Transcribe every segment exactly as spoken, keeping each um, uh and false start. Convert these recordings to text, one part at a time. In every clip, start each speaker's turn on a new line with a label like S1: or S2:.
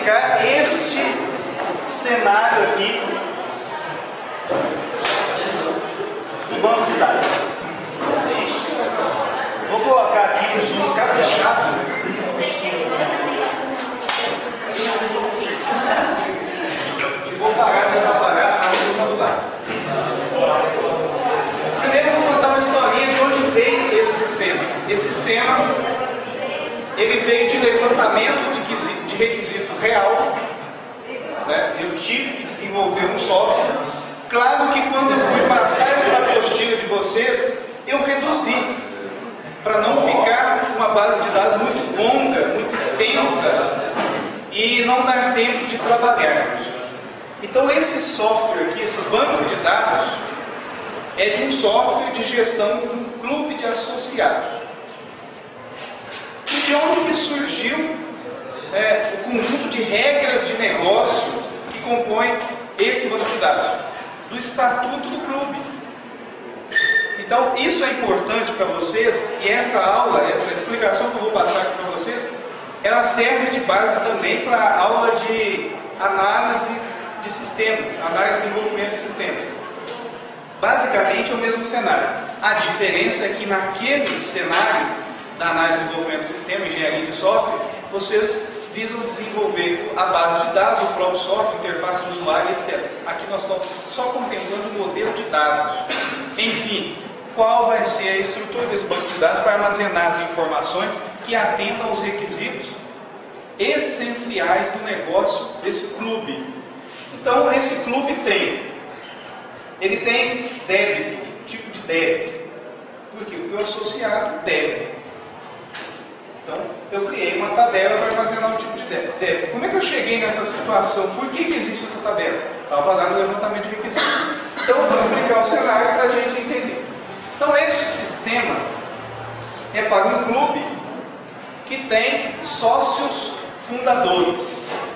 S1: ficar este cenário aqui do banco de dados. Vou colocar aqui o zoom caprichado. E vou parar de atrapalhar a turma do lado. Primeiro eu vou contar uma historinha de onde veio esse sistema. Esse sistema ele veio de levantamento de, de requisito real. Né? Eu tive que desenvolver um software. Claro que quando eu fui passar para a apostila de vocês, eu reduzi para não ficar uma base de dados muito longa, muito extensa e não dar tempo de trabalhar. Então esse software aqui, esse banco de dados, é de um software de gestão de um clube de associados. E de onde que surgiu é, o conjunto de regras de negócio que compõe esse banco de dados? Do estatuto do clube. Então isso é importante para vocês, e essa aula, essa explicação que eu vou passar aqui para vocês, ela serve de base também para a aula de análise de sistemas, análise de desenvolvimento de sistemas. Basicamente é o mesmo cenário. A diferença é que naquele cenário da análise de desenvolvimento de sistema, engenharia de software, vocês visam desenvolver a base de dados, o próprio software, interface do usuário, etcétera. Aqui nós estamos só contemplando o modelo de dados. Enfim, qual vai ser a estrutura desse banco de dados para armazenar as informações que atendam aos requisitos essenciais do negócio desse clube. Então, esse clube tem, ele tem débito, tipo de débito. Por quê? Porque o associado deve. Então, eu criei uma tabela para armazenar um tipo de débito. Como é que eu cheguei nessa situação? Por que que existe essa tabela? Estava lá no levantamento de requisitos. Então, eu vou explicar o cenário para a gente entender. Então, esse sistema é para um clube que tem sócios fundadores.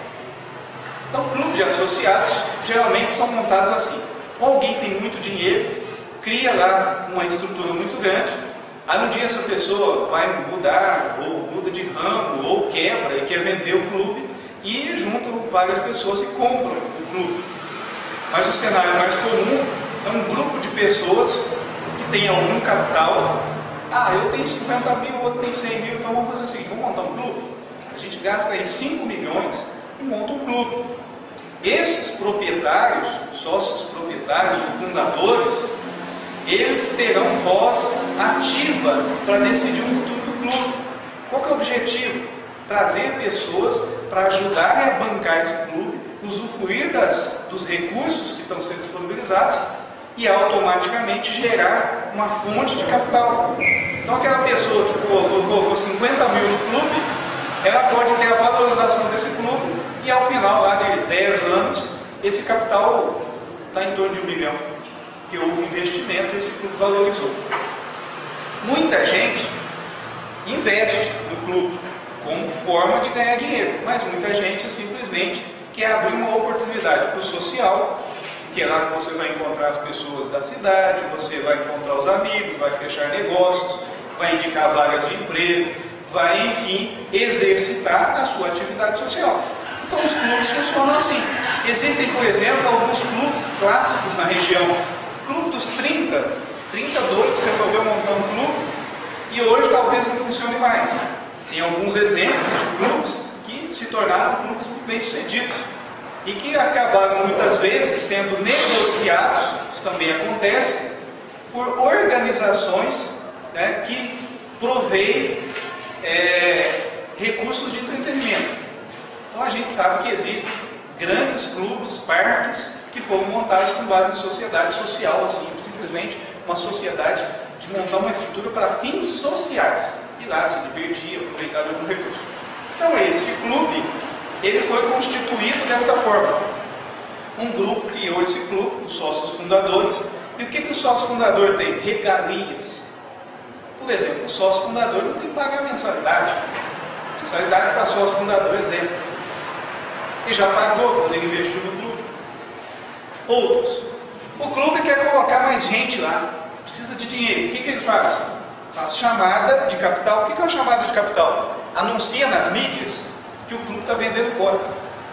S1: Então, clube de associados geralmente são montados assim. Ou alguém tem muito dinheiro, cria lá uma estrutura muito grande, aí um dia essa pessoa vai mudar, ou muda de ramo, ou quebra e quer vender o clube, e juntam várias pessoas e compram o clube. Mas o cenário mais comum é um grupo de pessoas que tem algum capital. Ah, eu tenho cinquenta mil, o outro tem cem mil, então vamos fazer assim, vamos montar um clube? A gente gasta aí cinco milhões e monta um clube. Esses proprietários, sócios proprietários ou fundadores, eles terão voz ativa para decidir o futuro do clube. Qual que é o objetivo? Trazer pessoas para ajudarem a bancar esse clube, usufruir das, dos recursos que estão sendo disponibilizados e automaticamente gerar uma fonte de capital. Então aquela pessoa que colocou cinquenta mil no clube, ela pode ter a valorização desse clube e ao final lá de dez anos, esse capital está em torno de um milhão. Que houve investimento e esse clube valorizou. Muita gente investe no clube como forma de ganhar dinheiro, mas muita gente simplesmente quer abrir uma oportunidade para o social, que é lá que você vai encontrar as pessoas da cidade, você vai encontrar os amigos, vai fechar negócios, vai indicar vagas de emprego, vai, enfim, exercitar a sua atividade social. Então os clubes funcionam assim. Existem, por exemplo, alguns clubes clássicos na região. Clube dos trinta, trinta doidos que resolveu montar um clube e hoje talvez não funcione mais. Tem alguns exemplos de clubes que se tornaram clubes bem-sucedidos e que acabaram muitas vezes sendo negociados, isso também acontece, por organizações, né, que proveem é, recursos de entretenimento. Então a gente sabe que existem grandes clubes, parques, que foram montados com base em sociedade social, assim, simplesmente uma sociedade de montar uma estrutura para fins sociais, e lá se divertir, aproveitar de algum recurso. Então este clube, ele foi constituído desta forma. Um grupo criou esse clube, os sócios fundadores, e o que, que o sócio fundador tem? Regalias. Por exemplo, o sócio fundador não tem que pagar mensalidade. Mensalidade para sócio fundador, exemplo. Ele já pagou quando ele investiu no clube. Outros. O clube quer colocar mais gente lá, precisa de dinheiro. O que, que ele faz? Faz chamada de capital. O que, que é uma chamada de capital? Anuncia nas mídias que o clube está vendendo cota.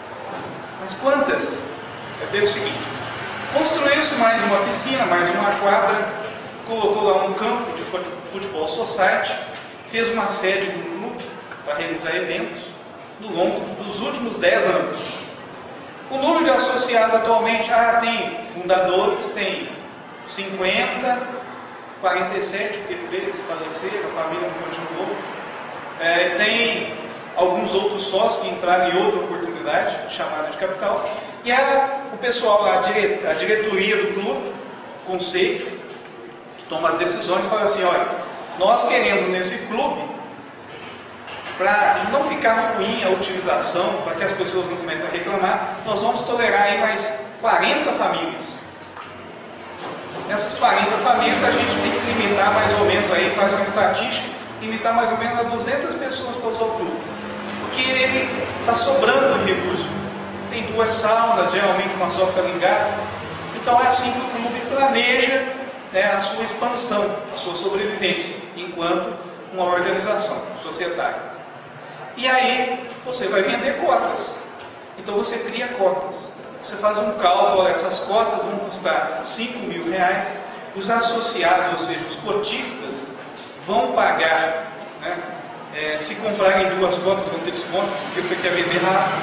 S1: Mas quantas? É ver o seguinte: construiu-se mais uma piscina, mais uma quadra, colocou lá um campo de futebol society, fez uma sede de um clube para realizar eventos no longo dos últimos dez anos. O número de associados atualmente, ah, tem fundadores, tem cinquenta, quarenta e sete, porque três faleceram, a família não continuou. É, tem alguns outros sócios que entraram em outra oportunidade, chamada de capital. E ela, o pessoal lá, a diretoria do clube, o conselho, que toma as decisões, fala assim: olha, nós queremos nesse clube, para não ficar ruim a utilização, para que as pessoas não comecem a reclamar, nós vamos tolerar aí mais quarenta famílias. Nessas quarenta famílias a gente tem que limitar mais ou menos, aí faz uma estatística, limitar mais ou menos a duzentas pessoas para usar o clube. Porque ele está sobrando de recurso. Tem duas saunas, geralmente uma só fica ligada. Então é assim que o clube planeja, né, a sua expansão, a sua sobrevivência, enquanto uma organização societária. E aí você vai vender cotas. Então você cria cotas. Você faz um cálculo, essas cotas vão custar cinco mil reais. Os associados, ou seja, os cotistas, vão pagar, né, é, se comprarem duas cotas vão ter descontos, porque você quer vender rápido.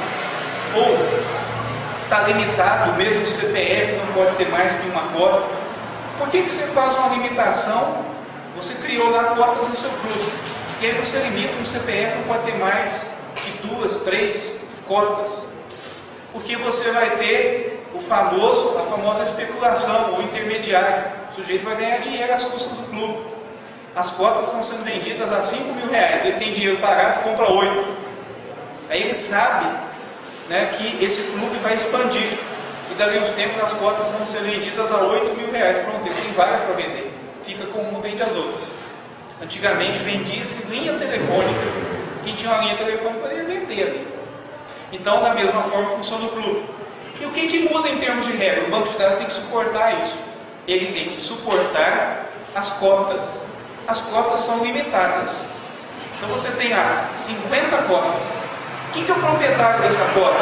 S1: Ou está limitado, mesmo o C P F não pode ter mais que uma cota. Por que que você faz uma limitação? Você criou lá cotas no seu clube. E aí você limita, um C P F não pode ter mais que duas, três cotas. Porque você vai ter o famoso, a famosa especulação, o intermediário. O sujeito vai ganhar dinheiro às custas do clube. As cotas estão sendo vendidas a cinco mil reais. Ele tem dinheiro parado, compra oito. Aí ele sabe, né, que esse clube vai expandir. E dali uns tempos as cotas vão ser vendidas a oito mil reais. Pronto, ele tem várias para vender. Fica com uma, vende as outras. Antigamente vendia-se linha telefônica. Quem tinha uma linha telefônica poderia vender ali. Então, da mesma forma, funciona o clube. E o que, que muda em termos de regra? O banco de dados tem que suportar isso. Ele tem que suportar as cotas. As cotas são limitadas. Então você tem lá cinquenta cotas. Quem que é o proprietário dessa cota?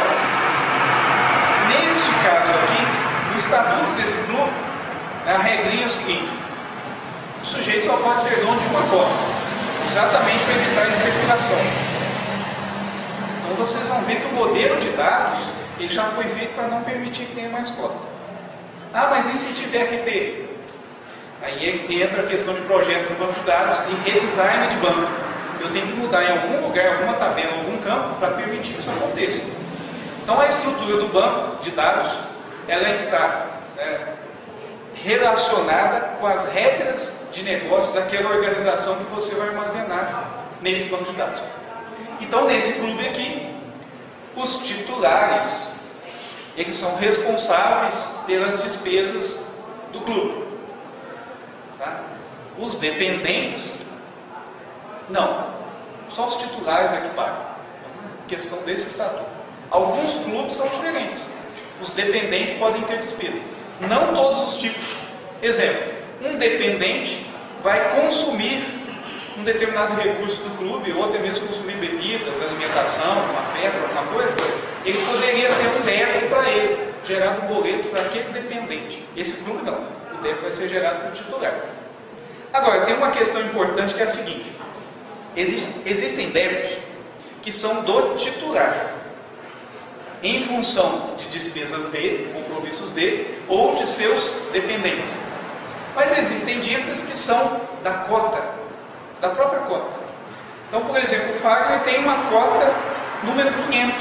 S1: Neste caso aqui, no estatuto desse clube, a regrinha é o seguinte: o sujeito só pode ser dono de uma cota, exatamente para evitar a especulação. Então vocês vão ver que o modelo de dados ele já foi feito para não permitir que tenha mais cota. Ah, mas e se tiver que ter? Aí entra a questão de projeto no banco de dados e redesign de banco. Eu tenho que mudar em algum lugar, alguma tabela, algum campo para permitir que isso aconteça. Então a estrutura do banco de dados ela está, né, relacionada com as regras de negócio daquela organização que você vai armazenar nesse banco de dados. Então, nesse clube aqui, os titulares, eles são responsáveis pelas despesas do clube. Tá? Os dependentes, não. Só os titulares é que pagam. Questão desse estatuto. Alguns clubes são diferentes. Os dependentes podem ter despesas. Não todos os tipos. Exemplo, um dependente vai consumir um determinado recurso do clube, ou até mesmo consumir bebidas, alimentação, uma festa, alguma coisa, ele poderia ter um débito para ele, gerado um boleto para aquele dependente. Esse clube não. O débito vai ser gerado pelo titular. Agora, tem uma questão importante que é a seguinte: existe, existem débitos que são do titular, em função de despesas dele, compromissos dele, ou de seus dependentes. Mas existem dívidas que são da cota, da própria cota. Então, por exemplo, o Fagner tem uma cota número quinhentos.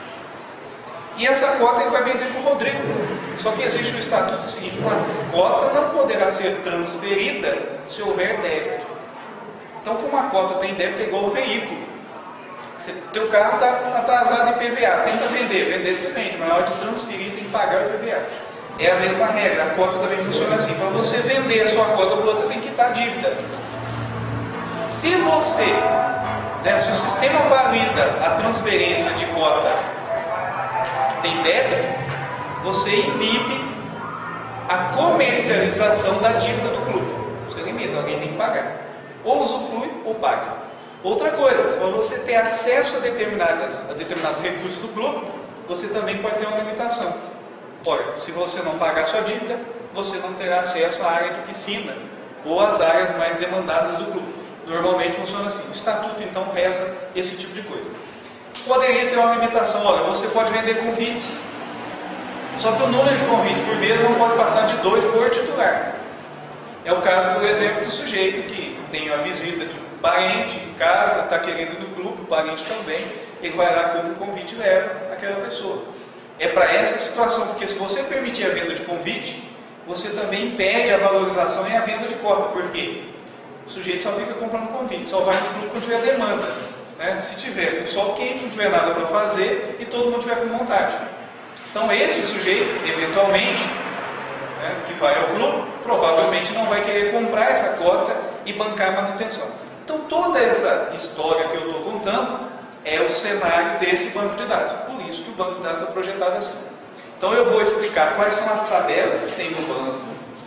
S1: E essa cota ele vai vender para o Rodrigo. Só que existe no estatuto o seguinte: uma cota não poderá ser transferida se houver débito. Então, como uma cota tem débito, é igual o veículo. Você, teu carro está atrasado em P V A, tenta vender, vender você vende, mas na hora de transferir tem que pagar o P V A. É a mesma regra, a cota também funciona assim. Para você vender a sua cota, você tem que quitar a dívida. Se você, né, se o sistema valida a transferência de cota que tem débito, você inibe a comercialização da dívida do clube. Você limita, alguém tem que pagar. Ou usufrui ou paga. Outra coisa, para você ter acesso a, determinadas, a determinados recursos do clube, você também pode ter uma limitação. Olha, se você não pagar sua dívida, você não terá acesso à área de piscina ou às áreas mais demandadas do clube. Normalmente funciona assim. O estatuto então reza esse tipo de coisa. Poderia ter uma limitação, olha, você pode vender convites. Só que o número de convites por mês não pode passar de dois por titular. É o caso, por exemplo, do sujeito que tem a visita de um parente em casa, está querendo ir no clube, o parente também, ele vai lá, compra o convite e leva aquela pessoa. É para essa situação, porque se você permitir a venda de convite, você também impede a valorização e a venda de cota. Por quê? O sujeito só fica comprando convite, só vai no clube quando tiver demanda. Né? Se tiver só quem não tiver nada para fazer e todo mundo tiver com vontade. Então esse sujeito, eventualmente, né, que vai ao clube, provavelmente não vai querer comprar essa cota e bancar a manutenção. Então toda essa história que eu estou contando é o cenário desse banco de dados. Por isso que o banco de dados está projetado assim. Então eu vou explicar quais são as tabelas que tem no banco.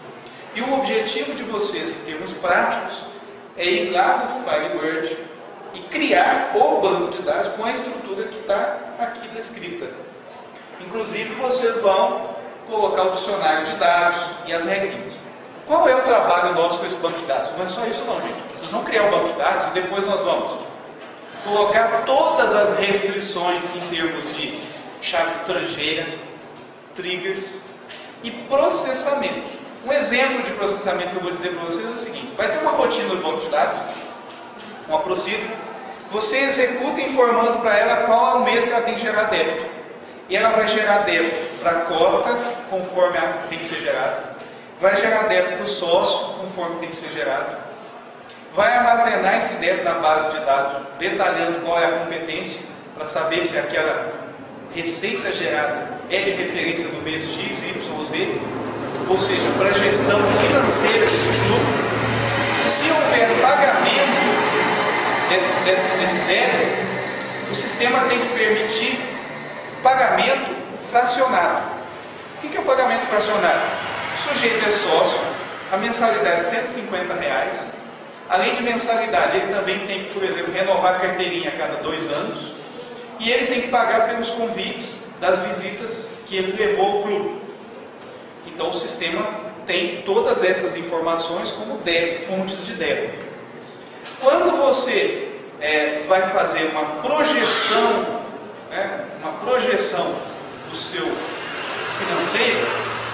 S1: E o objetivo de vocês, em termos práticos, é ir lá no Firebird e criar o banco de dados com a estrutura que está aqui descrita. Inclusive vocês vão colocar o dicionário de dados e as regrinhas. Qual é o trabalho nosso com esse banco de dados? Não é só isso não, gente. Vocês vão criar o banco de dados e depois nós vamos colocar todas as restrições em termos de chave estrangeira, triggers e processamento. Um exemplo de processamento que eu vou dizer para vocês é o seguinte: vai ter uma rotina do banco de dados, uma procedura, você executa informando para ela qual é o mês que ela tem que gerar débito. E ela vai gerar débito para a cota, conforme tem que ser gerado, vai gerar débito para o sócio, conforme tem que ser gerado, vai armazenar esse débito na base de dados, detalhando qual é a competência, para saber se aquela receita gerada é de referência do mês X, Y ou Z, ou seja, para a gestão financeira desse clube. E se houver pagamento desse, desse, desse débito, o sistema tem que permitir pagamento fracionado. O que é o pagamento fracionado? O sujeito é sócio, a mensalidade é cento e cinquenta reais. Além de mensalidade, ele também tem que, por exemplo, renovar a carteirinha a cada dois anos. E ele tem que pagar pelos convites das visitas que ele levou ao clube. Então o sistema tem todas essas informações como débito, fontes de débito. Quando você é, vai fazer uma projeção, né, uma projeção do seu financeiro,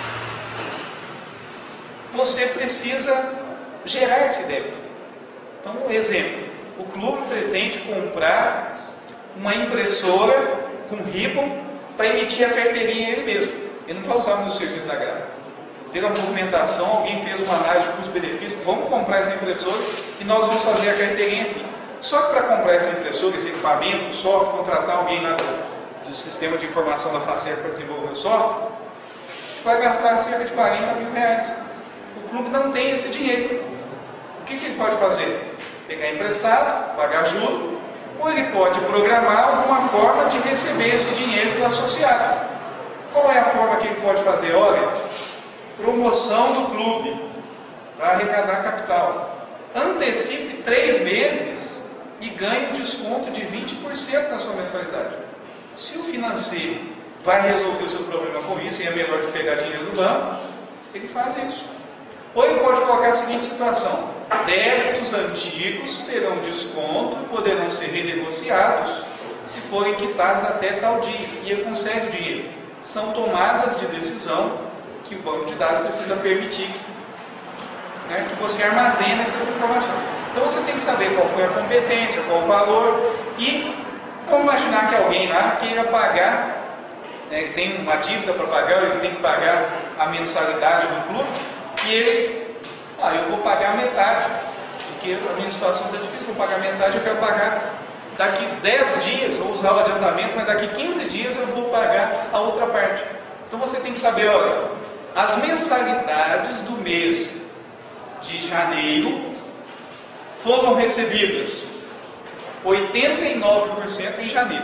S1: você precisa gerar esse débito. Então, um exemplo, o clube pretende comprar uma impressora com ribbon para emitir a carteirinha ele mesmo. Ele não vai usar o meu serviço da gráfica. Pela movimentação, alguém fez uma análise de custo-benefício, vamos comprar essa impressora e nós vamos fazer a carteirinha aqui. Só que para comprar essa impressora, esse equipamento, o software, contratar alguém lá do, do sistema de informação da FACEP para desenvolver o software, vai gastar cerca de quarenta mil reais. O clube não tem esse dinheiro. O que, que ele pode fazer? Pegar emprestado, pagar juro, ou ele pode programar alguma forma de receber esse dinheiro do associado. Qual é a forma que ele pode fazer? Olha, promoção do clube para arrecadar capital. Antecipe três meses e ganhe um desconto de vinte por cento na sua mensalidade. Se o financeiro vai resolver o seu problema com isso e é melhor que pegar dinheiro do banco, ele faz isso. Ou ele pode colocar a seguinte situação: débitos antigos terão desconto e poderão ser renegociados se forem quitados até tal dia. E ele consegue o dinheiro. São tomadas de decisão que o banco de dados precisa permitir, né, que você armazene essas informações. Então você tem que saber qual foi a competência, qual o valor, e vamos imaginar que alguém lá queira pagar, né, tem uma dívida para pagar, ele tem que pagar a mensalidade do clube, e ele, ah, eu vou pagar a metade, porque a minha situação está difícil, vou pagar a metade, eu quero pagar daqui dez dias, vou usar o adiantamento, mas daqui quinze dias eu vou pagar a outra parte. Então você tem que saber, olha, as mensalidades do mês de janeiro foram recebidas oitenta e nove por cento em janeiro,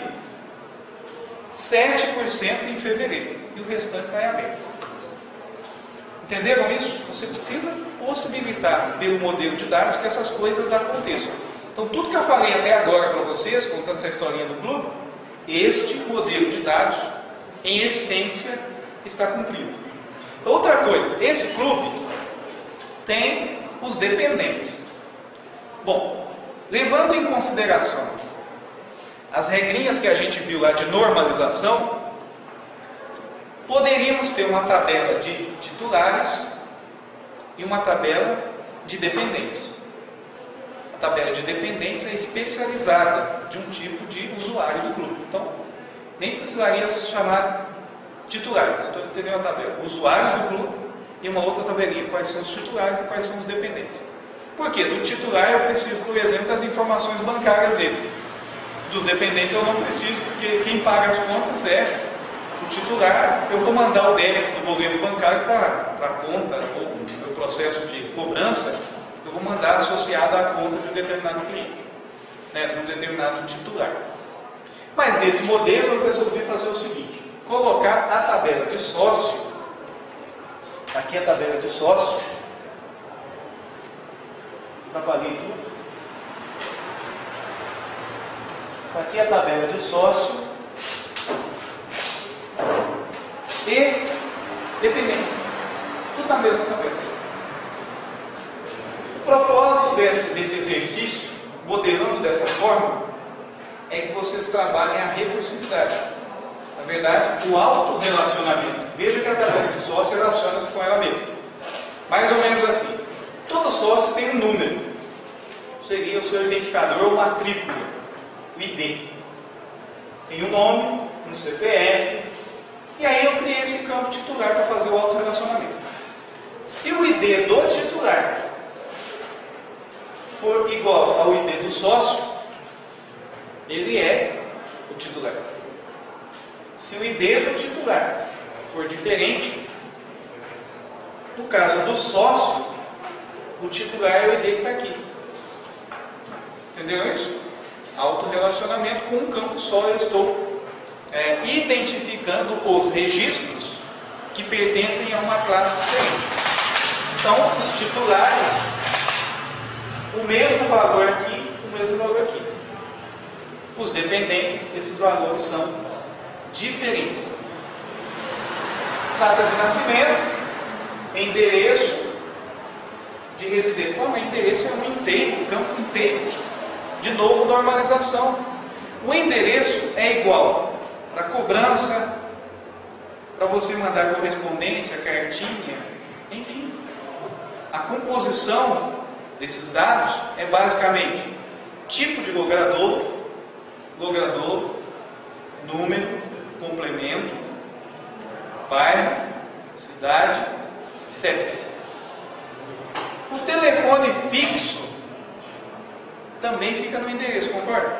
S1: sete por cento em fevereiro, e o restante está em aberto. Entenderam isso? Você precisa possibilitar, pelo modelo de dados, que essas coisas aconteçam. Então, tudo que eu falei até agora para vocês, contando essa historinha do clube, este modelo de dados em essência, está cumprido. Outra coisa, esse clube tem os dependentes. Bom, levando em consideração as regrinhas que a gente viu lá de normalização, poderíamos ter uma tabela de titulares e uma tabela de dependentes. A tabela de dependentes é especializada de um tipo de usuário do clube. Então, nem precisaria se chamar titulares. Então, eu teria uma tabela, usuários do clube, e uma outra tabelinha, quais são os titulares e quais são os dependentes. Por quê? Do titular eu preciso, por exemplo, das informações bancárias dele. Dos dependentes eu não preciso, porque quem paga as contas é o titular. Eu vou mandar o débito do boleto bancário para a conta, ou o processo de cobrança, eu vou mandar associado à conta de um determinado cliente, né, de um determinado titular. Mas nesse modelo eu resolvi fazer o seguinte, colocar a tabela de sócio, aqui é a tabela de sócio, trabalhei tudo, aqui é a tabela de sócio e dependência, tudo na mesma tabela. O propósito desse, desse exercício, modelando dessa forma, é que vocês trabalhem a recursividade. Na verdade, o autorrelacionamento. Veja que a tabela de sócio relaciona-se com ela mesma. Mais ou menos assim. Todo sócio tem um número. Seria o seu identificador ou matrícula, o I D. Tem um nome, um C P F. E aí eu criei esse campo titular para fazer o autorrelacionamento. Se o I D do titular for igual ao I D do sócio, ele é o titular. Se o I D do titular for diferente, no caso do sócio, o titular é o I D que está aqui. Entendeu isso? Autorrelacionamento com um campo só, eu estou é, identificando os registros que pertencem a uma classe diferente. Então, os titulares, o mesmo valor aqui, o mesmo valor aqui. Os dependentes, esses valores são diferentes. Data de nascimento, endereço de residência. Bom, o endereço é um inteiro, um campo inteiro. De novo, normalização. O endereço é igual para cobrança, para você mandar correspondência, cartinha, enfim. A composição desses dados é basicamente tipo de logrador, logrador, número, complemento, bairro, cidade, C E P. O telefone fixo também fica no endereço, concorda?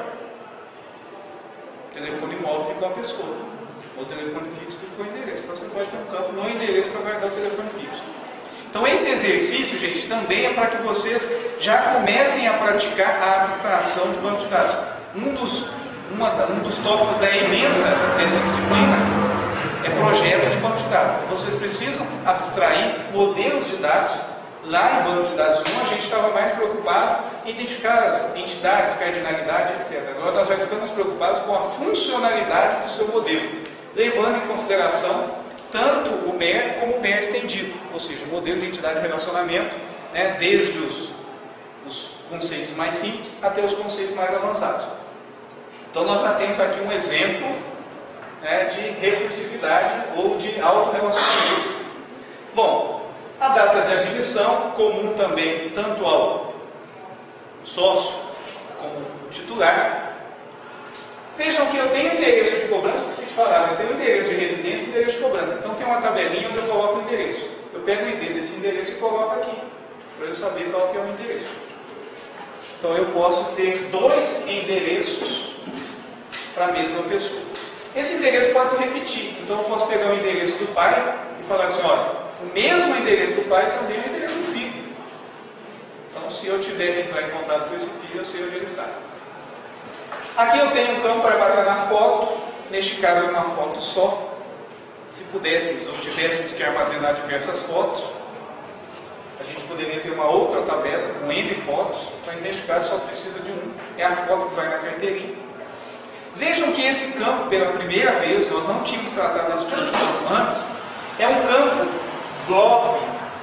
S1: O telefone móvel fica com a pessoa, o telefone fixo fica com o endereço. Então você pode ter um campo no endereço para guardar o telefone fixo. Então esse exercício, gente, também é para que vocês já comecem a praticar a abstração de banco de dados. Um dos Uma, um dos tópicos da emenda dessa disciplina é projeto de banco de dados. Vocês precisam abstrair modelos de dados. Lá em banco de dados um, a gente estava mais preocupado em identificar as entidades, cardinalidade, etcétera. Agora nós já estamos preocupados com a funcionalidade do seu modelo, levando em consideração tanto o M E R como o M E R estendido, ou seja, o modelo de entidade de relacionamento, né, desde os, os conceitos mais simples até os conceitos mais avançados. Então nós já temos aqui um exemplo, né, de recursividade ou de autorrelacionamento. Bom, a data de admissão, comum também tanto ao sócio como ao titular. Vejam que eu tenho endereço de cobrança, que se falar, eu tenho endereço de residência e endereço de cobrança. Então tem uma tabelinha onde eu coloco o endereço. Eu pego o I D desse endereço e coloco aqui, para eu saber qual que é o endereço. Então eu posso ter dois endereços para a mesma pessoa. Esse endereço pode se repetir. Então eu posso pegar o endereço do pai e falar assim, olha, o mesmo endereço do pai também é o endereço do filho. Então se eu tiver que entrar em contato com esse filho, eu sei onde ele está. Aqui eu tenho um campo para armazenar foto. Neste caso é uma foto só. Se pudéssemos ou tivéssemos que armazenar diversas fotos, a gente poderia ter uma outra tabela com N fotos, mas neste caso só precisa de um. É a foto que vai na carteirinha. Vejam que esse campo, pela primeira vez, nós não tínhamos tratado desse tipo de campo antes, é um campo blob,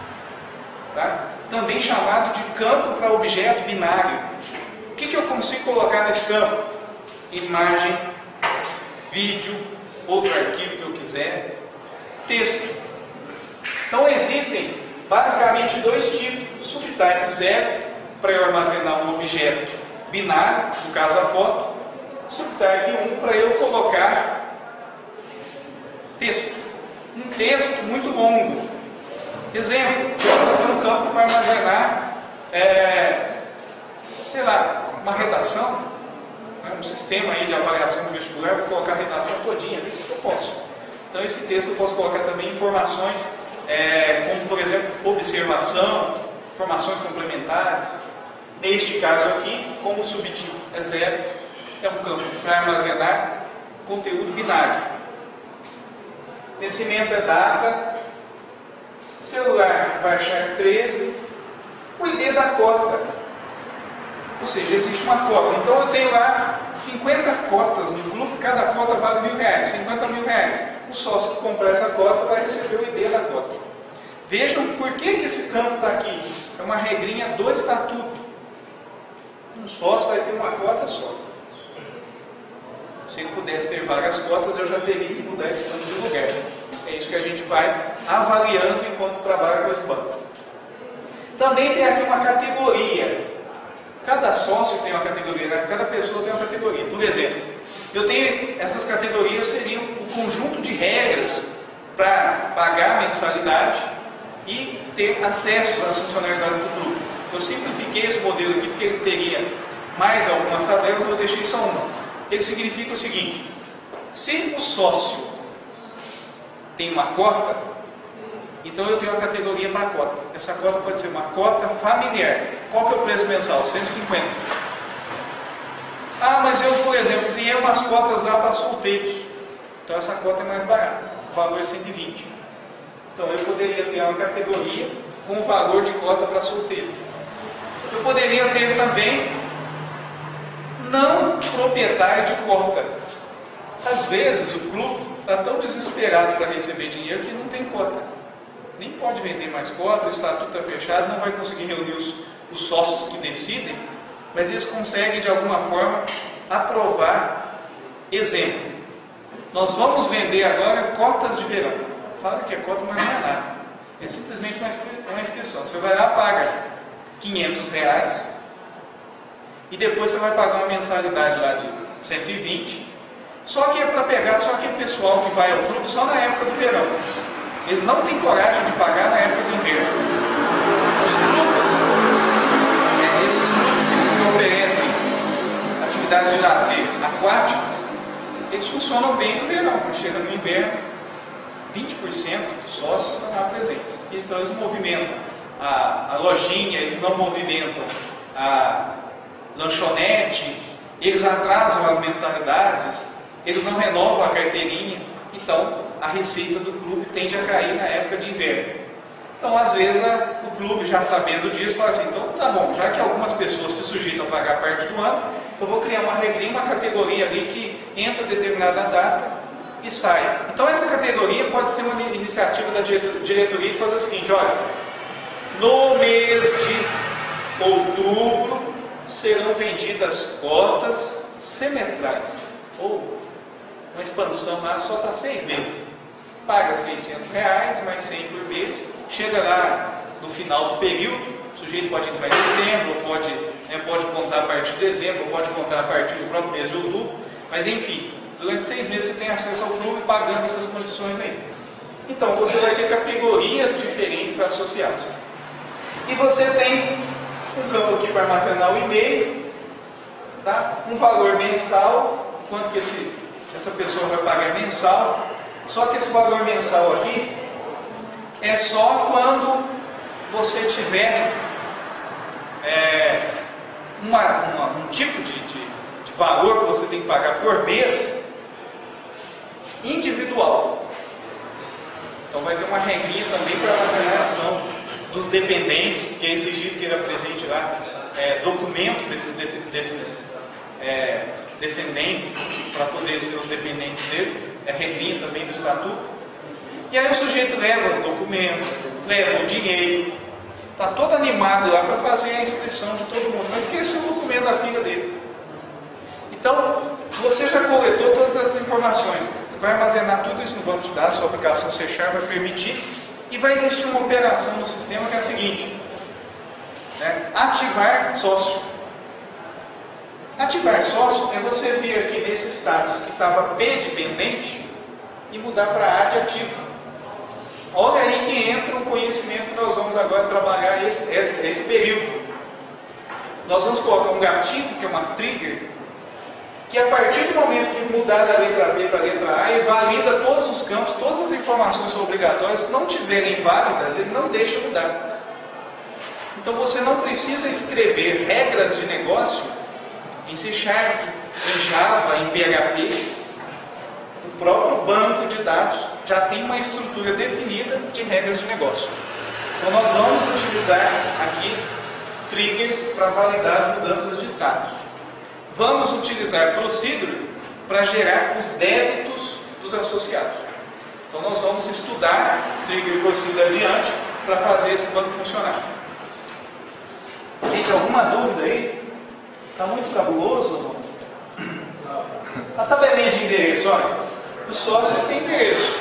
S1: tá? Também chamado de campo para objeto binário. O que, que eu consigo colocar nesse campo? Imagem, vídeo, outro arquivo que eu quiser, texto. Então existem basicamente dois tipos: subtype zero, para eu armazenar um objeto binário, no caso a foto; subtype um, para eu colocar texto. Um texto muito longo. Exemplo, eu vou fazer um campo para armazenar, é, sei lá, uma redação, né, um sistema aí de avaliação do vestibular, vou colocar a redação todinha ali, eu posso. Então esse texto eu posso colocar também informações, é, como por exemplo, observação, informações complementares. Neste caso aqui, como o subtipo é zero, é um campo para armazenar conteúdo binário. Vencimento é data, celular varchar treze, o I D da cota, ou seja, existe uma cota. Então eu tenho lá cinquenta cotas no clube, cada cota vale mil reais, cinquenta mil reais. O sócio que comprar essa cota vai receber o I D da cota. Vejam por que, que esse campo está aqui. É uma regrinha do estatuto. Um sócio vai ter uma cota só. Se ele pudesse ter várias cotas, eu já teria que mudar esse campo de lugar. É isso que a gente vai avaliando enquanto trabalha com esse banco. Também tem aqui uma categoria. Cada sócio tem uma categoria, cada pessoa tem uma categoria. Por exemplo, eu tenho essas categorias, seriam o conjunto de regras para pagar a mensalidade e ter acesso às funcionalidades do clube. Eu simplifiquei esse modelo aqui porque ele teria mais algumas tabelas, eu deixei só uma. Ele significa o seguinte: se o sócio tem uma cota, então eu tenho uma categoria para a cota. Essa cota pode ser uma cota familiar. Qual que é o preço mensal? cento e cinquenta. Ah, mas eu, por exemplo, criei umas cotas lá para solteiros. Então essa cota é mais barata. O valor é cento e vinte. Então eu poderia ter uma categoria com o valor de cota para solteiro. Eu poderia ter também não proprietário de cota. Às vezes o clube está tão desesperado para receber dinheiro que não tem cota. Nem pode vender mais cota, o estatuto está fechado, não vai conseguir reunir os, os sócios que decidem, mas eles conseguem de alguma forma aprovar. Exemplo, nós vamos vender agora cotas de verão. Fala que é cota, mas não é nada. É simplesmente uma inscrição. Você vai lá, paga quinhentos reais e depois você vai pagar uma mensalidade lá de cento e vinte. Só que é para pegar só aquele pessoal que vai ao clube só na época do verão. Eles não têm coragem de pagar na época do inverno. Os clubes, é, esses clubes que oferecem atividades de lazer aquáticas, eles funcionam bem no verão, mas chega no inverno, vinte por cento dos sócios estão lá presentes. Então eles movimentam a, a lojinha, eles não movimentam a lanchonete, eles atrasam as mensalidades, eles não renovam a carteirinha. Então a receita do clube tende a cair na época de inverno. Então às vezes a, o clube, já sabendo disso, fala assim: então tá bom, já que algumas pessoas se sujeitam a pagar parte do ano, eu vou criar uma regrinha, uma categoria ali que entra determinada data e sai. Então essa categoria pode ser uma iniciativa da diretoria de fazer o seguinte: olha, no mês de outubro serão vendidas cotas semestrais, ou uma expansão lá só para seis meses. Paga seiscentos reais, mais cem por mês, chega lá no final do período, o sujeito pode entrar em dezembro, pode, né, pode contar a partir de dezembro, pode contar a partir do próprio mês de outubro, mas enfim, durante seis meses você tem acesso ao clube pagando essas condições aí. Então você vai ter categorias diferentes para associados. E você tem um campo aqui para armazenar o e-mail, tá? Um valor mensal, quanto que esse, essa pessoa vai pagar mensal. Só que esse valor mensal aqui é só quando você tiver é, uma, uma, um tipo de, de, de valor que você tem que pagar por mês individual. Então vai ter uma regrinha também para a avaliação dos dependentes, que é exigido que ele apresente lá é, documento desses, desses, desses é, descendentes para poder ser os dependentes dele, é regrinha também do estatuto. E aí o sujeito leva o documento, leva o dinheiro, está todo animado lá para fazer a inscrição de todo mundo, mas esqueceu o documento da filha dele. Então, você já coletou todas essas informações, você vai armazenar tudo isso no banco de dados, sua aplicação C Sharp vai permitir, e vai existir uma operação no sistema que é a seguinte, né? Ativar sócio. Ativar sócio é você vir aqui nesse status que estava P de pendente e mudar para A de ativo. Olha aí que entra o conhecimento que nós vamos agora trabalhar esse, esse, esse período. Nós vamos colocar um gatilho, que é uma trigger, que a partir do momento que mudar da letra B para a letra A, ele valida todos os campos, todas as informações são obrigatórias. Se não tiverem válidas, ele não deixa mudar. Então você não precisa escrever regras de negócio em C Sharp, em Java, em P H P. O próprio banco de dados já tem uma estrutura definida de regras de negócio. Então nós vamos utilizar aqui trigger para validar as mudanças de status. Vamos utilizar procedure para gerar os débitos dos associados. Então nós vamos estudar trigger e procedure adiante para fazer esse banco funcionar. Gente, alguma dúvida aí? Está muito cabuloso? A tabelinha de endereço, olha. Os sócios têm endereço.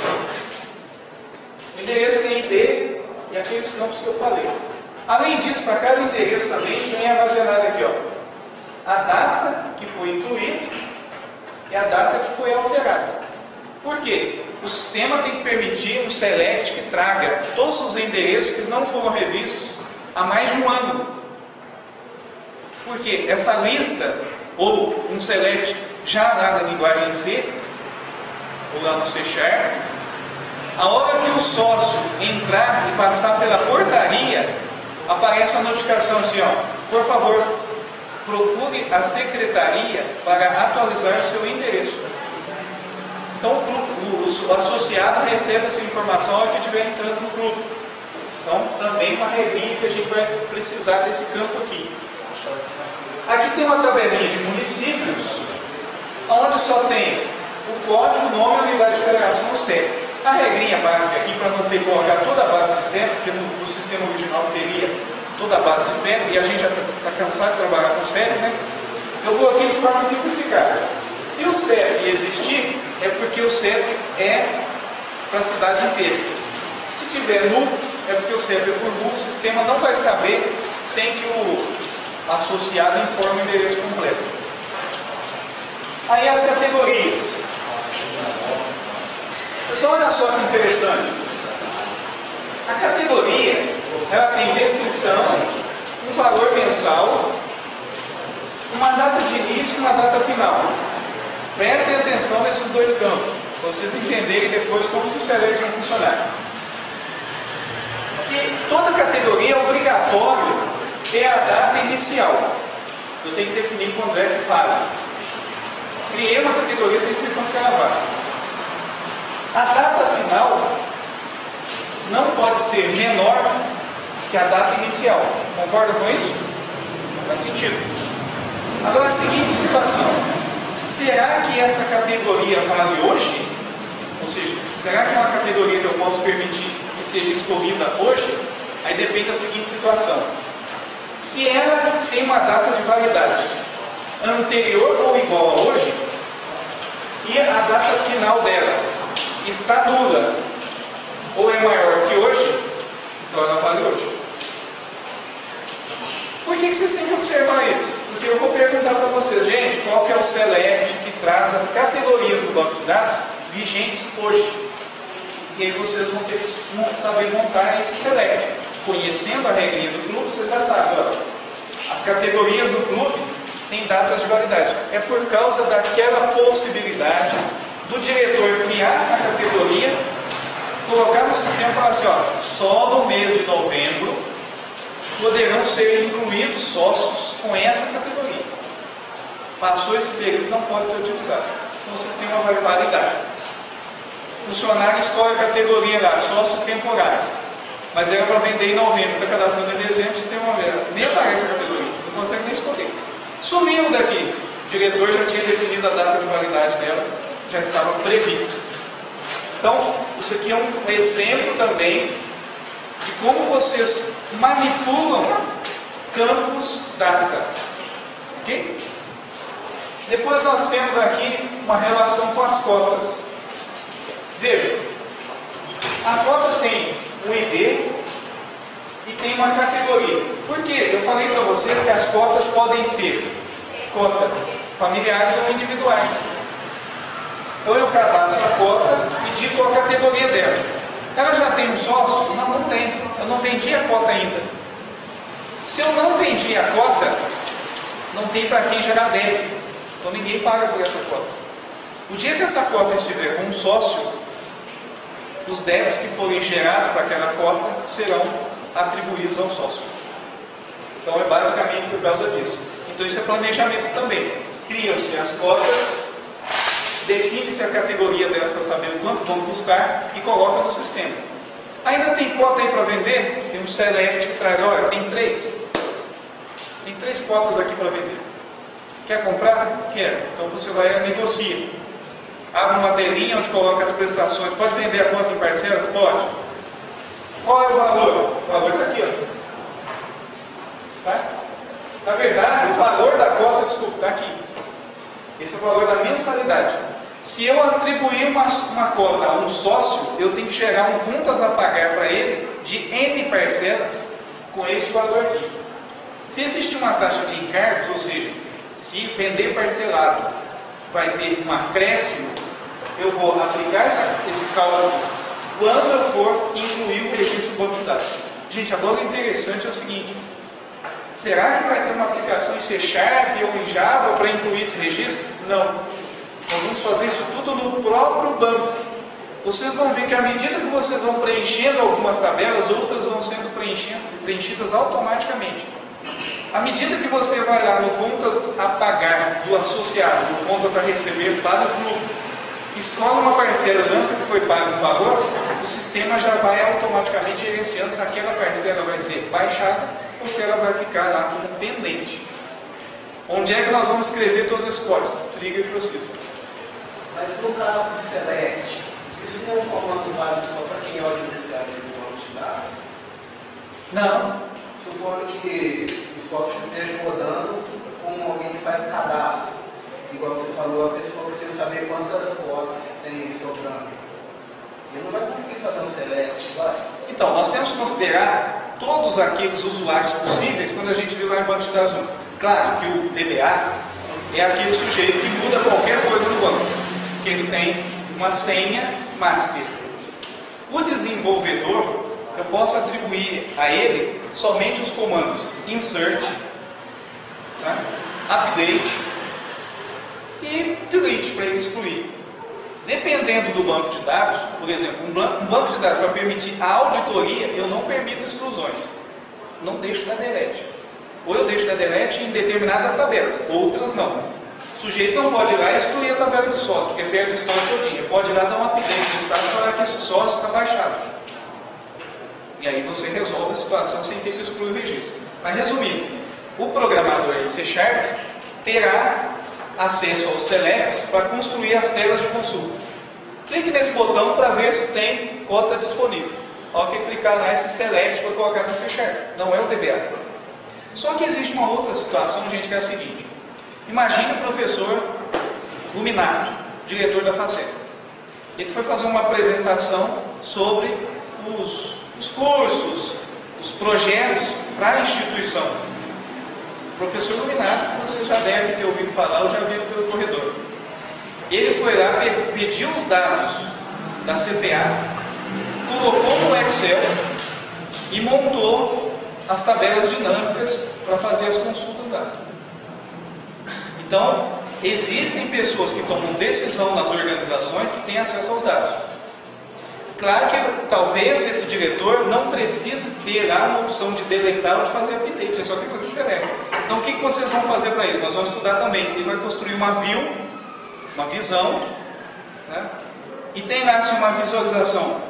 S1: O endereço tem I D e aqueles campos que eu falei. Além disso, para cada endereço também vem armazenado aqui, ó, a data que foi incluído e a data que foi alterada. Por quê? O sistema tem que permitir um select que traga todos os endereços que não foram revistos há mais de um ano. Porque essa lista, ou um select já lá na linguagem C, ou lá no C Sharp, a hora que o sócio entrar e passar pela portaria, aparece a notificação assim, ó, por favor, procure a secretaria para atualizar o seu endereço. Então o, clube, o, o associado recebe essa informação a hora que estiver entrando no clube. Então também uma regrinha que a gente vai precisar desse campo aqui. Aqui tem uma tabelinha de municípios, onde só tem o código, o nome, a unidade de federação, o C E P. A regrinha básica aqui, para não ter que colocar toda a base de C E P, porque no, no sistema original teria toda a base de C E P, e a gente já está cansado de trabalhar com C E P, né? Eu coloquei de forma simplificada. Se o C E P existir, é porque o C E P é para a cidade inteira. Se tiver nulo, é porque o C E P é por nulo, o sistema não vai saber sem que o associado informe o endereço completo. Aí as categorias. Pessoal, olha só que interessante. A categoria, ela tem descrição, um valor mensal, uma data de início e uma data final. Prestem atenção nesses dois campos, para vocês entenderem depois como que o select vai funcionar. Se toda categoria é obrigatório ter a data inicial, eu tenho que definir quando é que vale. Criei uma categoria, tem que ser quando que ela vale. A data final não pode ser menor que a data inicial. Concorda com isso? Faz sentido. Agora, a seguinte situação. Será que essa categoria vale hoje? Ou seja, será que é uma categoria que eu posso permitir que seja escolhida hoje? Aí depende da seguinte situação. Se ela tem uma data de validade anterior ou igual a hoje, e a data final dela está nula, ou é maior que hoje, então ela vale hoje. Por que que vocês têm que observar isso? Porque eu vou perguntar para vocês, gente, qual que é o select que traz as categorias do banco de dados vigentes hoje? E aí vocês vão ter que saber montar esse select. Conhecendo a regrinha do clube, vocês já sabem, ó, as categorias do clube têm datas de validade. É por causa daquela possibilidade do diretor criar a categoria, colocar no sistema e falar assim, ó, só no mês de novembro poderão ser incluídos sócios com essa categoria. Passou esse período, não pode ser utilizado. Então o sistema vai validar. Funcionário escolhe a categoria lá, sócio temporário. Mas era para vender em novembro, está cadastrando em dezembro, o sistema nem aparece a categoria, não consegue nem escolher. Sumiu daqui. O diretor já tinha definido devido à data de validade dela, já estava prevista. Então, isso aqui é um exemplo também de como vocês manipulam campos data. Ok? Depois nós temos aqui uma relação com as cotas. Veja, a cota tem um I D e tem uma categoria. Por quê? Eu falei para vocês que as cotas podem ser cotas familiares ou individuais. Então eu cadastro a cota e digo a categoria dela. Ela já tem um sócio? Não, não tem. Eu não vendi a cota ainda. Se eu não vendi a cota, não tem para quem gerar débito. Então ninguém paga por essa cota. O dia que essa cota estiver com um sócio, os débitos que forem gerados para aquela cota serão atribuídos ao sócio. Então é basicamente por causa disso. Então isso é planejamento também. Criam-se as cotas, define-se a categoria delas para saber o quanto vão custar e coloca no sistema. Ainda tem cota aí para vender? Tem um select que traz, olha, tem três. Tem três cotas aqui para vender. Quer comprar? Quero. Então você vai e negocia. Abre uma telinha onde coloca as prestações. Pode vender a cota em parcelas? Pode. Qual é o valor? O valor está aqui, ó. Tá? Na verdade, o valor da cota, desculpa, está aqui. Esse é o valor da mensalidade. Se eu atribuir uma, uma cota a um sócio, eu tenho que gerar um contas a pagar para ele de N parcelas com esse valor aqui. Se existir uma taxa de encargos, ou seja, se vender parcelado vai ter um acréscimo, eu vou aplicar essa, esse cálculo quando eu for incluir o registro do banco de dados. Gente, agora o interessante é o seguinte: será que vai ter uma aplicação em C Sharp ou em Java para incluir esse registro? Não. Nós vamos fazer isso tudo no próprio banco. Vocês vão ver que à medida que vocês vão preenchendo algumas tabelas, outras vão sendo preenchidas automaticamente. À medida que você vai lá no contas a pagar do associado, no contas a receber para o clube, escolhe uma parcela, lança que foi pago um valor, o sistema já vai automaticamente gerenciando se aquela parcela vai ser baixada ou se ela vai ficar lá como pendente. Onde é que nós vamos escrever todos esses códigos? Trigger e proceed.
S2: Mas no caso do select, isso não é um comando válido só para quem é o administrador do banco de dados?
S1: Não.
S2: Supondo que o software esteja rodando com alguém que faz o cadastro. Igual você falou, a pessoa precisa saber quantas cotas tem sobrando. Ele não vai conseguir fazer um select, vai?
S1: Então, nós temos que considerar todos aqueles usuários possíveis quando a gente viu lá em banco de dados um. Claro que o D B A é aquele sujeito que muda qualquer coisa no banco, que ele tem uma senha master. O desenvolvedor, eu posso atribuir a ele somente os comandos insert, tá? Update e delete para ele excluir. Dependendo do banco de dados, por exemplo, um banco de dados para permitir a auditoria, eu não permito exclusões. Não deixo da delete. Ou eu deixo da delete em determinadas tabelas, outras não. O sujeito não pode ir lá e excluir a tabela de sócio, porque perde o histórico todinho. Pode ir lá dar um update no estado e falar que esse sócio está baixado. E aí você resolve a situação sem ter que excluir o registro. Mas resumindo, o programador em C Sharp terá acesso aos selects para construir as telas de consulta. Clique nesse botão para ver se tem cota disponível. Ao que clicar lá, esse select para colocar no C Sharp. Não é o D B A. Só que existe uma outra situação, gente, que é a seguinte. Imagine o professor Luminato, diretor da Faceta. Ele foi fazer uma apresentação sobre os, os cursos, os projetos para a instituição. O professor Luminato, que vocês já devem ter ouvido falar, ou já viram pelo corredor. Ele foi lá, pediu os dados da C P A, colocou no Excel e montou as tabelas dinâmicas para fazer as consultas lá. Então, existem pessoas que tomam decisão nas organizações que têm acesso aos dados. Claro que talvez esse diretor não precise ter lá uma opção de deletar ou de fazer update, é só que você select. Então o que vocês vão fazer para isso? Nós vamos estudar também. Ele vai construir uma view, uma visão, né? E tem lá assim, uma visualização.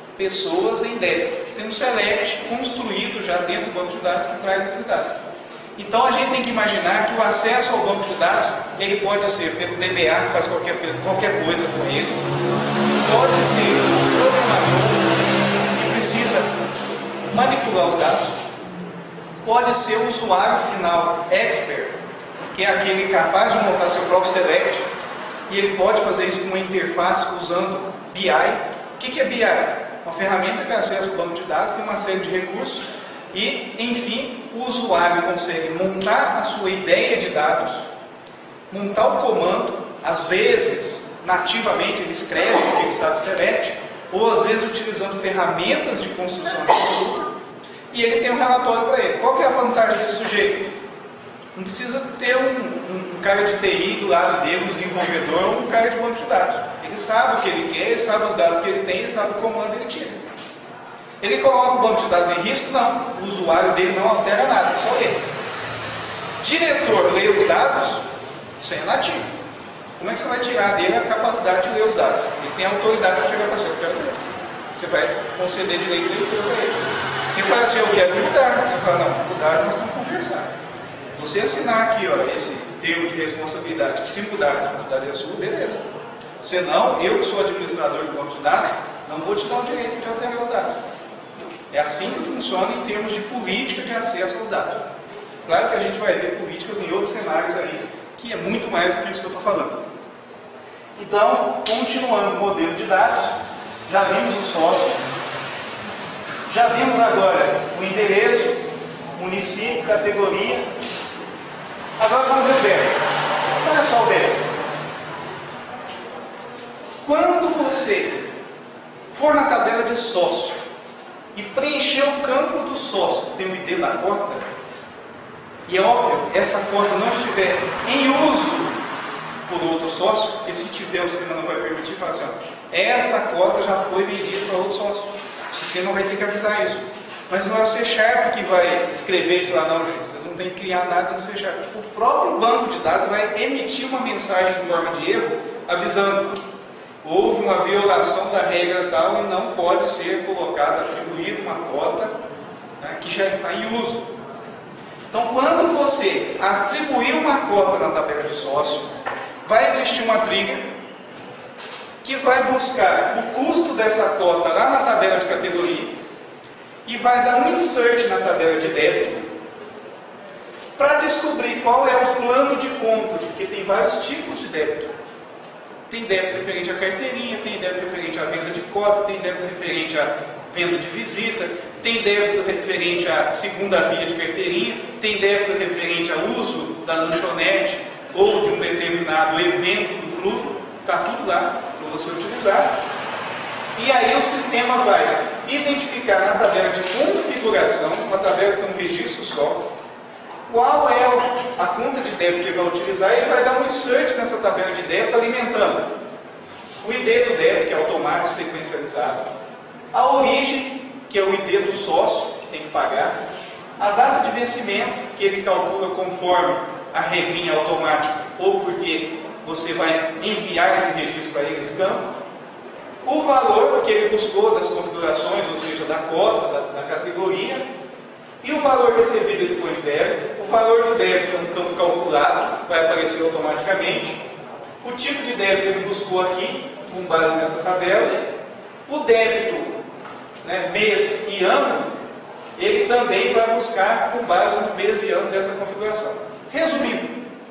S1: Pessoas em débito. Tem um select construído já dentro do banco de dados que traz esses dados. Então a gente tem que imaginar que o acesso ao banco de dados ele pode ser pelo D B A, que faz qualquer, qualquer coisa com ele, pode ser o programador que precisa manipular os dados, pode ser o usuário final expert, que é aquele capaz de montar seu próprio select, e ele pode fazer isso com uma interface usando B I. O que é B I? Uma ferramenta que acessa o banco de dados, tem uma série de recursos, e, enfim, o usuário consegue montar a sua ideia de dados, montar o comando, às vezes, nativamente, ele escreve porque ele sabe select, ou às vezes utilizando ferramentas de construção de consulta, e ele tem um relatório para ele. Qual que é a vantagem desse sujeito? Não precisa ter um, um, um cara de T I do lado dele, um desenvolvedor, ou um cara de banco de dados. Ele sabe o que ele quer, ele sabe os dados que ele tem, ele sabe o comando que ele tira. Ele coloca o banco de dados em risco? Não. O usuário dele não altera nada, só ele. Diretor lê os dados? Isso é nativo. Como é que você vai tirar dele a capacidade de ler os dados? Ele tem autoridade para chegar para você, eu quero ler. Você vai conceder direito de leitura para ele. Ele fala assim, eu quero mudar. Você fala, não, mudar nós estamos conversando. Você assinar aqui, ó, esse termo de responsabilidade, que se mudar a responsabilidade é sua, beleza. Senão, eu que sou administrador do banco de dados, não vou te dar o direito de alterar os dados. É assim que funciona em termos de política de acesso aos dados. Claro que a gente vai ver políticas em outros cenários aí, que é muito mais do que isso que eu estou falando. Então, continuando o modelo de dados, já vimos o sócio, já vimos agora o endereço, município, categoria. Agora vamos ver o débito. Olha só o débito. Quando você for na tabela de sócio e preencher o campo do sócio, tem o I D da cota, e é óbvio, essa cota não estiver em uso por outro sócio, porque se tiver o sistema não vai permitir, fala assim, ó, esta cota já foi vendida para outro sócio. O sistema vai ter que avisar isso. Mas não é o C Sharp que vai escrever isso lá não, gente. Vocês não tem que criar nada no C Sharp. O próprio banco de dados vai emitir uma mensagem em forma de erro, avisando: houve uma violação da regra tal e não pode ser colocada, atribuída uma cota, né, que já está em uso. Então, quando você atribuir uma cota na tabela de sócio, vai existir uma trigger que vai buscar o custo dessa cota lá na tabela de categoria e vai dar um insert na tabela de débito para descobrir qual é o plano de contas, porque tem vários tipos de débito. Tem débito referente à carteirinha, tem débito referente à venda de cota, tem débito referente à venda de visita, tem débito referente à segunda via de carteirinha, tem débito referente ao uso da lanchonete ou de um determinado evento do clube, está tudo lá para você utilizar. E aí o sistema vai identificar na tabela de configuração, uma tabela que tem um registro só, qual é a conta de débito que ele vai utilizar, e ele vai dar um insert nessa tabela de débito alimentando o I D do débito, que é automático sequencializado, a origem, que é o I D do sócio, que tem que pagar, a data de vencimento, que ele calcula conforme a regrinha automática, ou porque você vai enviar esse registro para ele, esse campo, o valor que ele buscou das configurações, ou seja, da cota, da, da categoria, e o valor recebido ele põe zero, o valor do débito é um campo calculado, vai aparecer automaticamente, o tipo de débito ele buscou aqui, com base nessa tabela, o débito, né, mês e ano, ele também vai buscar com base no mês e ano dessa configuração. Resumindo,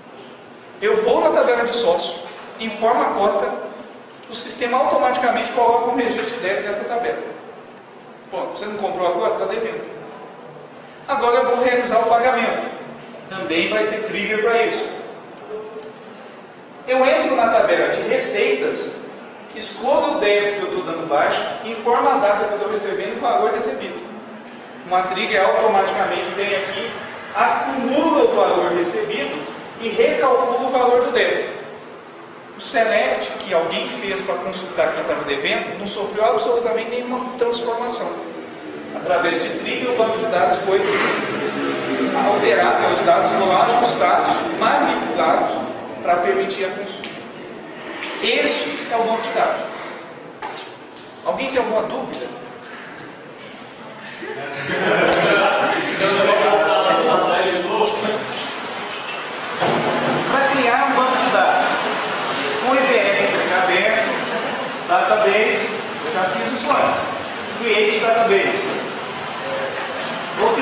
S1: eu vou na tabela de sócio, informo a cota, o sistema automaticamente coloca um registro de débito nessa tabela. Bom, você não comprou a cota, está devendo. Agora eu vou realizar o pagamento. Também vai ter trigger para isso. Eu entro na tabela de receitas, escolho o débito que eu estou dando baixa, informo a data que eu estou recebendo e o valor recebido. Uma trigger automaticamente vem aqui, acumula o valor recebido e recalcula o valor do débito. O select que alguém fez para consultar quem estava devendo não sofreu absolutamente nenhuma transformação. Através de trigger, o banco de dados foi alterado, os dados foram ajustados, manipulados para permitir a consulta. Este é o banco de dados. Alguém tem alguma dúvida?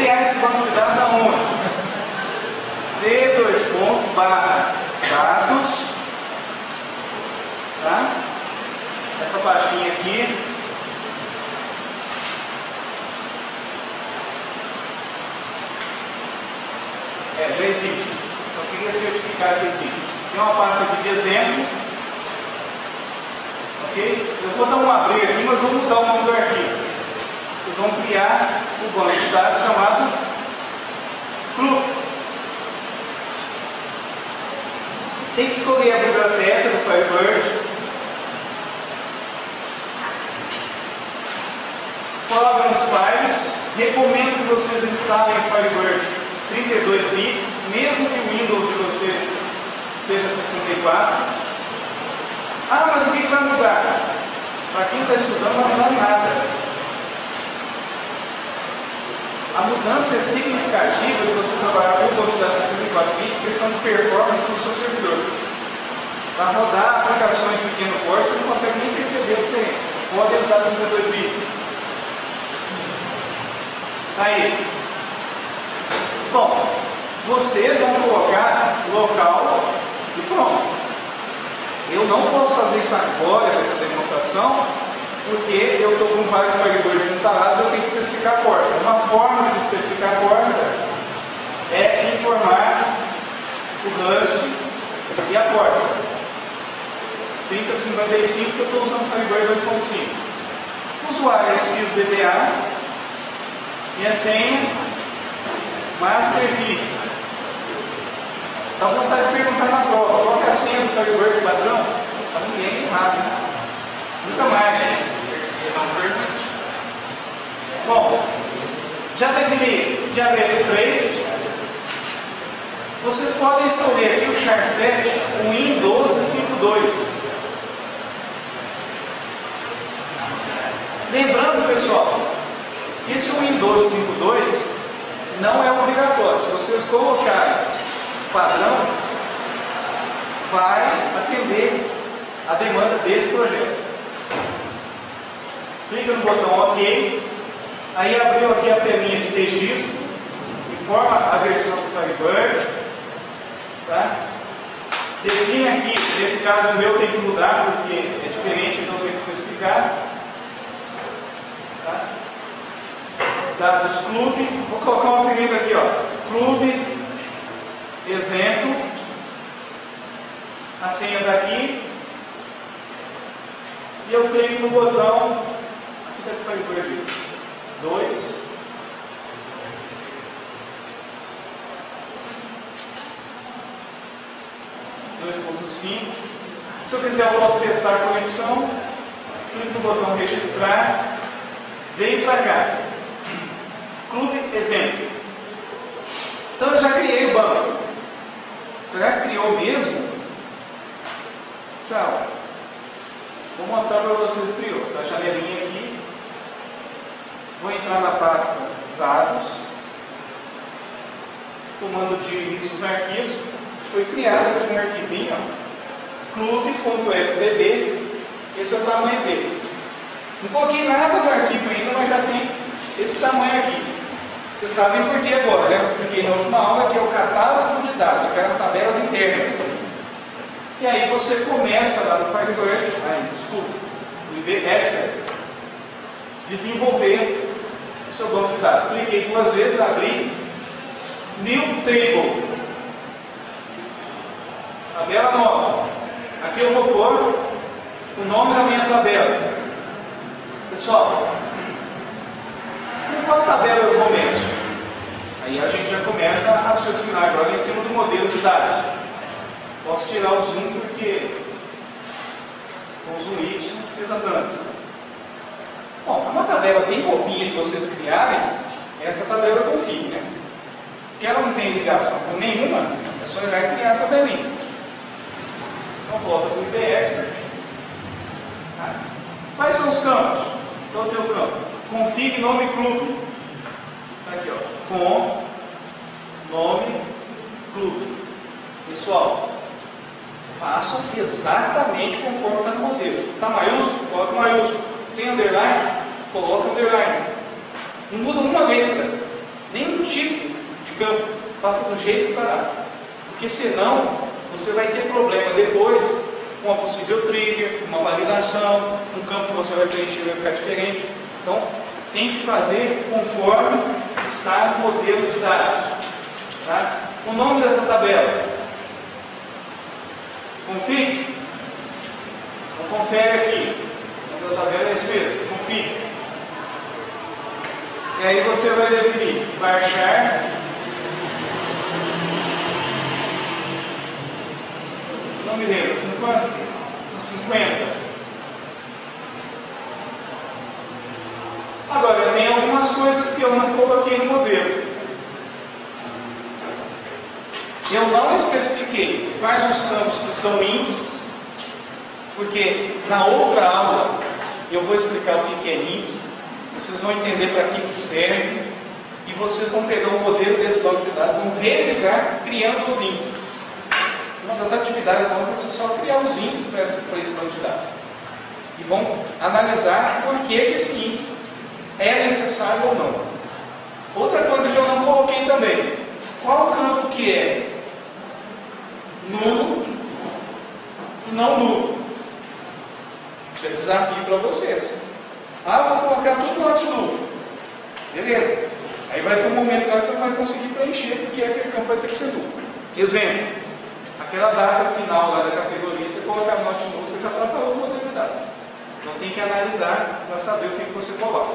S1: criar esse banco de dados aonde? C dois pontos barra dados, tá? Essa pastinha aqui. É, já existe. Só queria certificar que existe. Tem uma pasta aqui de exemplo. Ok? Eu vou dar um abrir aqui, mas vou mudar o nome do arquivo. Vocês vão criar o banco de dados chamado clube. Tem que escolher a biblioteca do Firebird. Coloca nos files. Recomendo que vocês instalem o Firebird trinta e dois bits, mesmo que o Windows de vocês seja sessenta e quatro. Ah, mas o que vai mudar? Para quem está estudando não vai mudar nada. A mudança é significativa de você trabalhar com o banco de dados sessenta e quatro bits, questão de performance no seu servidor. Para rodar aplicações de pequeno porte, você não consegue nem perceber a diferença. Pode usar trinta e dois bits. Aí. Bom, vocês vão colocar local e pronto. Eu não posso fazer isso agora, nessa demonstração, porque eu estou com vários Firebirds instalados, eu tenho que especificar a porta. Uma forma de especificar a porta é informar o host e a porta. trinta cinquenta e cinco, que eu estou usando o Firebird dois ponto cinco. Usuário é sysdba, minha senha, master key. Dá vontade de perguntar na prova, qual é a senha do Firebird padrão? Para ninguém é errado, né? Nunca mais. Bom, já defini diagrama três. Vocês podem escolher aqui o char sete, o win um dois cinco dois. Lembrando, pessoal, que esse win um dois cinco dois não é obrigatório. Se vocês colocarem padrão, vai atender a demanda desse projeto. Clica no botão OK, aí abriu aqui a telinha de registro, informa a versão do Firebird, tá? Define aqui, nesse caso o meu tem que mudar porque é diferente, então eu tenho que especificar. Tá? Dados clube, vou colocar um apelido aqui, ó, clube exemplo, a senha daqui, e eu clico no botão, aqui está o Firebird dois, dois ponto cinco. Se eu quiser, eu posso testar a conexão, clico no botão registrar, venho para cá, clube exemplo. Então eu já criei o banco. Será que criou mesmo? Tchau. Vou mostrar para vocês que criou. Tá a janelinha aqui. Vou entrar na pasta dados. Comando de início os arquivos. Foi criado aqui um arquivinho, clube.fdb. Esse é o tamanho dele. Não coloquei nada do arquivo ainda, mas já tem esse tamanho aqui. Vocês sabem por que agora, né? Eu expliquei na última aula que é o catálogo de dados, aquelas tabelas internas. E aí você começa lá no Firebird, aí, desculpa, no I B Expert, desenvolver o seu banco de dados. Cliquei duas vezes, abri, New Table, tabela nova. Aqui eu vou pôr o nome da minha tabela. Pessoal, com qual tabela eu começo? Aí a gente já começa a raciocinar agora em cima do modelo de dados. Posso tirar o zoom porque com o zoom it não precisa tanto. Bom, uma tabela bem bobinha que vocês criarem é essa tabela config, né? Porque ela não tem ligação com nenhuma, é só ir lá e criar a tabelinha. Então volta para o I B Expert. Tá? Quais são os campos? Qual é o teu campo? Config nome clube. Tá aqui, ó. Com nome clube. Pessoal, façam exatamente conforme está no modelo. Está maiúsculo? Coloca maiúsculo. Tem underline? Coloca underline. Não muda uma letra. nenhum tipo de campo, faça do jeito que está. Porque senão você vai ter problema depois com uma possível trigger, uma validação, um campo que você vai preencher vai ficar diferente. Então, tente fazer conforme está o modelo de dados. Tá? O nome dessa tabela. Config. Então, confere aqui. O nome da tabela é esse mesmo. Config. E aí você vai definir varchar não me lembro, com quanto? Com cinquenta. Agora, tem algumas coisas que eu não coloquei no modelo. Eu não especifiquei quais os campos que são índices, porque na outra aula eu vou explicar o que é índice, vocês vão entender para que, que serve, e vocês vão pegar o modelo desse banco de dados, vão revisar criando os índices. Uma das atividades nossas vai ser só criar os índices para esse, para esse banco de dados. E vão analisar por que, que esse índice é necessário ou não. Outra coisa que eu não coloquei também. Qual campo que é nulo e não nulo? Isso é desafio para vocês. Ah, vou colocar tudo not nulo. Beleza. Aí vai ter um momento lá que você não vai conseguir preencher, porque aquele campo vai ter que ser nulo. Exemplo. Aquela data final lá da categoria, você colocar not nulo, você já atrapalhou o modelo de dados. Então tem que analisar para saber o que, que você coloca.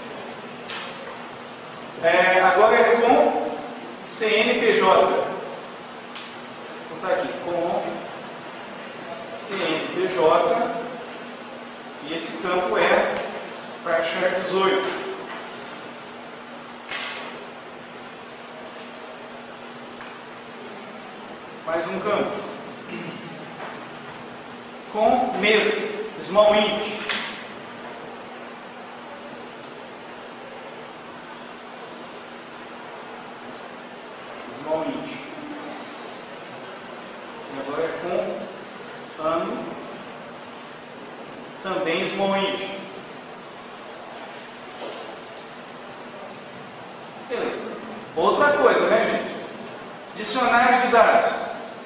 S1: É, agora é com C N P J. Vou botar aqui, com C N P J. E esse campo é varchar dezoito. Mais um campo. Com mês, small int. Small int. E agora é com ano. Também small int. Beleza. Outra coisa, né, gente? Dicionário de dados.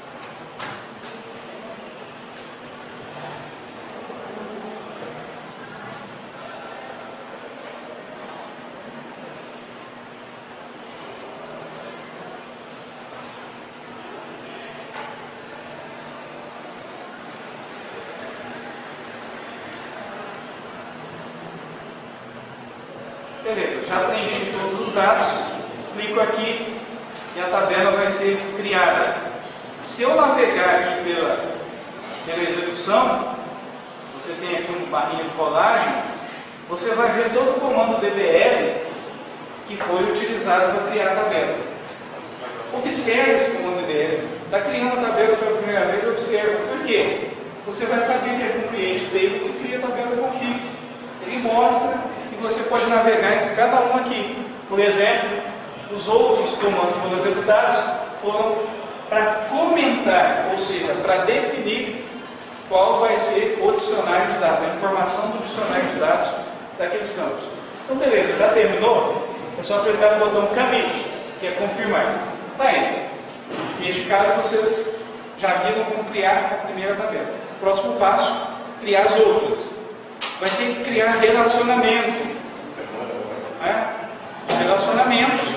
S1: Beleza, já preenchi todos os dados, clico aqui e a tabela vai ser criada. Se eu navegar aqui pela, pela execução, você tem aqui um barrinho de colagem, você vai ver todo o comando D B L que foi utilizado para criar a tabela. Observe esse comando D B L. Está criando a tabela pela primeira vez, observa. Por quê? Você vai saber que é com o cliente dele que cria a tabela config. Ele mostra. E você pode navegar entre cada um aqui. Por exemplo, os outros comandos que foram executados foram para comentar, ou seja, para definir qual vai ser o dicionário de dados, a informação do dicionário de dados daqueles campos. Então, beleza, já terminou? É só apertar no botão commit, que é confirmar. Está indo. Neste caso, vocês já viram como criar a primeira tabela. Próximo passo, criar as outras. Vai ter que criar relacionamento. Né? Os relacionamentos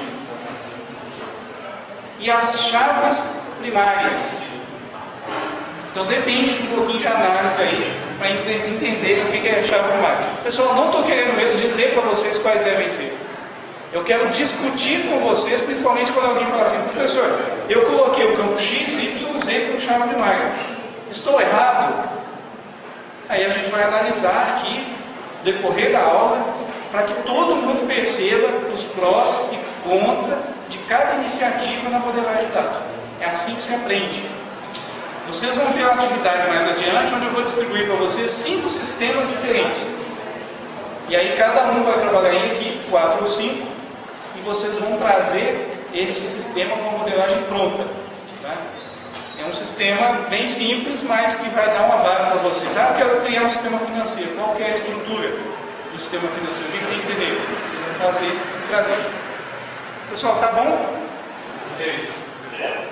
S1: e as chaves primárias. Então depende de um pouquinho de análise aí para entender o que é chave primária. Pessoal, não estou querendo mesmo dizer para vocês quais devem ser. Eu quero discutir com vocês, principalmente quando alguém fala assim: professor, eu coloquei o campo X, Y, Z como chave primária. Estou errado? Aí a gente vai analisar aqui, no decorrer da aula, para que todo mundo perceba os prós e contras de cada iniciativa na modelagem de dados. É assim que se aprende. Vocês vão ter uma atividade mais adiante, onde eu vou distribuir para vocês cinco sistemas diferentes. E aí cada um vai trabalhar em equipe, quatro ou cinco, e vocês vão trazer esse sistema com a modelagem pronta. Tá? É um sistema bem simples, mas que vai dar uma base para vocês. Ah, eu quero criar um sistema financeiro. Qual que é a estrutura do sistema financeiro? O que tem que entender? Vocês vão fazer e trazer. Pessoal, tá bom?
S3: Ok.